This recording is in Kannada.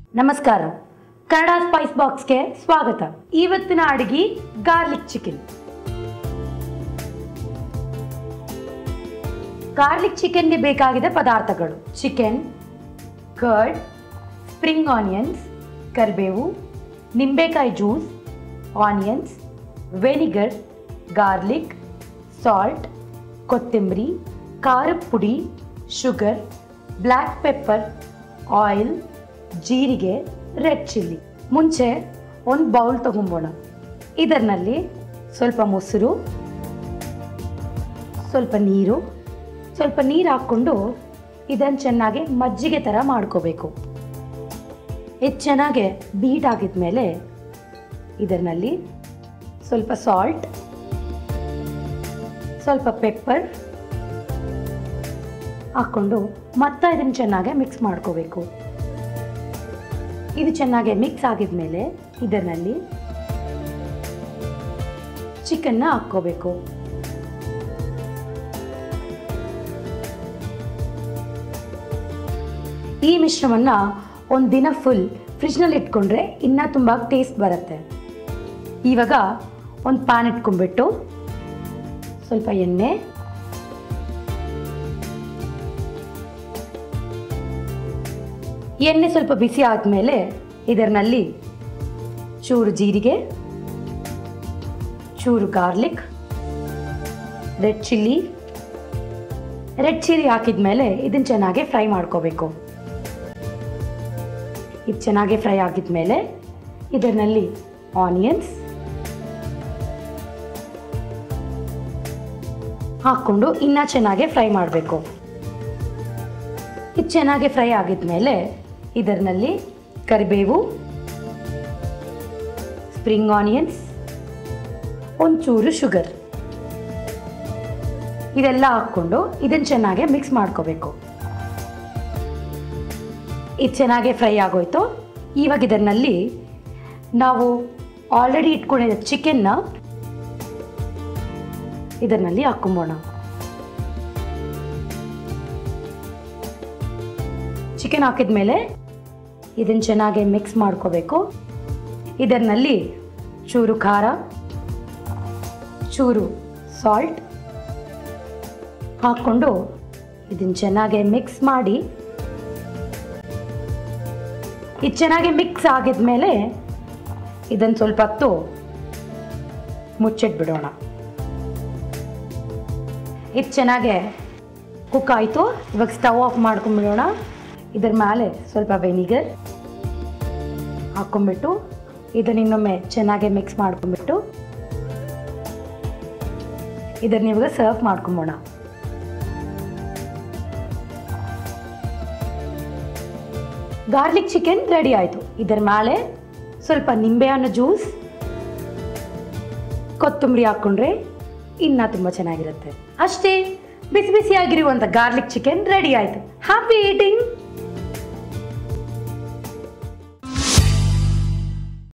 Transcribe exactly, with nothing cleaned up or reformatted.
ನಮಸ್ಕಾರ ಕನ್ನಡ ಸ್ಪೈಸ್ ಬಾಕ್ಸ್ಗೆ ಸ್ವಾಗತ. ಇವತ್ತಿನ ಅಡುಗೆ ಗಾರ್ಲಿಕ್ ಚಿಕನ್. ಗಾರ್ಲಿಕ್ ಚಿಕನ್ಗೆ ಬೇಕಾಗಿದ್ದ ಪದಾರ್ಥಗಳು: ಚಿಕನ್, ಕರ್ಡ್, ಸ್ಪ್ರಿಂಗ್ ಆನಿಯನ್ಸ್, ಕರಿಬೇವು, ನಿಂಬೆಕಾಯಿ juice, onions, vinegar, garlic, salt, ಕೊತ್ತಂಬರಿ, ಖಾರದ ಪುಡಿ, ಶುಗರ್, ಬ್ಲ್ಯಾಕ್ ಪೆಪ್ಪರ್, ಆಯಿಲ್, ಜೀರಿಗೆ, ರೆಡ್ ಚಿಲ್ಲಿ. ಮುಂಚೆ ಒಂದು ಬೌಲ್ ತಗೊಂಬೋಣ. ಇದರಲ್ಲಿ ಸ್ವಲ್ಪ ಮೊಸರು, ಸ್ವಲ್ಪ ನೀರು ಸ್ವಲ್ಪ ನೀರು ಹಾಕ್ಕೊಂಡು ಇದನ್ನು ಚೆನ್ನಾಗಿ ಮಜ್ಜಿಗೆ ಥರ ಮಾಡ್ಕೋಬೇಕು. ಇದು ಚೆನ್ನಾಗಿ ಬೀಟ್ ಆಗಿದ ಮೇಲೆ ಇದರಲ್ಲಿ ಸ್ವಲ್ಪ ಸಾಲ್ಟ್, ಸ್ವಲ್ಪ ಪೆಪ್ಪರ್ ಹಾಕ್ಕೊಂಡು ಮತ್ತೆ ಇದನ್ನು ಚೆನ್ನಾಗಿ ಮಿಕ್ಸ್ ಮಾಡ್ಕೋಬೇಕು. ಇದು ಚೆನ್ನಾಗಿ ಮಿಕ್ಸ್ ಆಗಿದ ಮೇಲೆ ಇದರಲ್ಲಿ ಚಿಕನ್ನ ಹಾಕ್ಕೋಬೇಕು. ಈ ಮಿಶ್ರಣವನ್ನು ಒಂದು ದಿನ ಫುಲ್ ಫ್ರಿಜ್ನಲ್ಲಿ ಇಟ್ಕೊಂಡ್ರೆ ಇನ್ನೂ ತುಂಬ ಟೇಸ್ಟ್ ಬರುತ್ತೆ. ಇವಾಗ ಒಂದು ಪ್ಯಾನ್ ಇಟ್ಕೊಂಡ್ಬಿಟ್ಟು ಸ್ವಲ್ಪ ಎಣ್ಣೆ, ಎಣ್ಣೆ ಸ್ವಲ್ಪ ಬಿಸಿ ಆದಮೇಲೆ ಇದರಲ್ಲಿ ಚೂರು ಜೀರಿಗೆ, ಚೂರು garlic, red chilli red chilli ಹಾಕಿದ ಮೇಲೆ ಇದನ್ನು ಚೆನ್ನಾಗಿ ಫ್ರೈ ಮಾಡ್ಕೋಬೇಕು. ಇದು ಚೆನ್ನಾಗಿ ಫ್ರೈ ಆಗಿದ ಮೇಲೆ ಇದರಲ್ಲಿ ಆನಿಯನ್ಸ್ ಹಾಕ್ಕೊಂಡು ಇನ್ನೂ ಚೆನ್ನಾಗಿ ಫ್ರೈ ಮಾಡಬೇಕು. ಇದು ಚೆನ್ನಾಗಿ ಫ್ರೈ ಆಗಿದ ಮೇಲೆ ಇದರಲ್ಲಿ ಕರಿಬೇವು, ಸ್ಪ್ರಿಂಗ್ ಆನಿಯನ್ಸ್, ಒಂಚೂರು ಶುಗರ್ ಇದೆಲ್ಲ ಹಾಕ್ಕೊಂಡು ಇದನ್ನು ಚೆನ್ನಾಗಿ ಮಿಕ್ಸ್ ಮಾಡ್ಕೋಬೇಕು. ಇದು ಚೆನ್ನಾಗಿ ಫ್ರೈ ಆಗೋಯ್ತು. ಇವಾಗ ಇದರಲ್ಲಿ ನಾವು ಆಲ್ರೆಡಿ ಇಟ್ಕೊಂಡಿದ್ದ ಚಿಕನ್ನ ಇದರಲ್ಲಿ ಹಾಕ್ಕೊಂಬೋಣ. ಚಿಕನ್ ಹಾಕಿದ ಮೇಲೆ ಇದನ್ನು ಚೆನ್ನಾಗಿ ಮಿಕ್ಸ್ ಮಾಡ್ಕೋಬೇಕು. ಇದರಲ್ಲಿ ಚೂರು ಖಾರ, ಚೂರು ಸಾಲ್ಟ್ ಹಾಕ್ಕೊಂಡು ಇದನ್ನು ಚೆನ್ನಾಗಿ ಮಿಕ್ಸ್ ಮಾಡಿ, ಇದು ಚೆನ್ನಾಗಿ ಮಿಕ್ಸ್ ಆಗಿದ ಮೇಲೆ ಇದನ್ನು ಸ್ವಲ್ಪ ಹೊತ್ತು ಮುಚ್ಚಿಟ್ಬಿಡೋಣ. ಇದು ಚೆನ್ನಾಗಿ ಕುಕ್ ಆಯಿತು. ಇವಾಗ ಸ್ಟವ್ ಆಫ್ ಮಾಡ್ಕೊಂಡ್ಬಿಡೋಣ. ಇದರ ಮೇಲೆ ಸ್ವಲ್ಪ ವೆನಿಗರ್ ಹಾಕ್ಕೊಂಡ್ಬಿಟ್ಟು ಇದನ್ನು ಇನ್ನೊಮ್ಮೆ ಚೆನ್ನಾಗಿ ಮಿಕ್ಸ್ ಮಾಡ್ಕೊಂಡ್ಬಿಟ್ಟು ಇದನ್ನು ಇವಾಗ ಸರ್ವ್ ಮಾಡ್ಕೊಂಬೋಣ. ಗಾರ್ಲಿಕ್ ಚಿಕನ್ ರೆಡಿ ಆಯಿತು. ಇದರ ಮೇಲೆ ಸ್ವಲ್ಪ ನಿಂಬೆಹಣ್ಣು ಜ್ಯೂಸ್, ಕೊತ್ತಂಬರಿ ಹಾಕ್ಕೊಂಡ್ರೆ ಇನ್ನೂ ತುಂಬ ಚೆನ್ನಾಗಿರುತ್ತೆ. ಅಷ್ಟೇ, ಬಿಸಿ ಬಿಸಿಯಾಗಿರುವಂಥ ಗಾರ್ಲಿಕ್ ಚಿಕನ್ ರೆಡಿ ಆಯಿತು. Happy eating.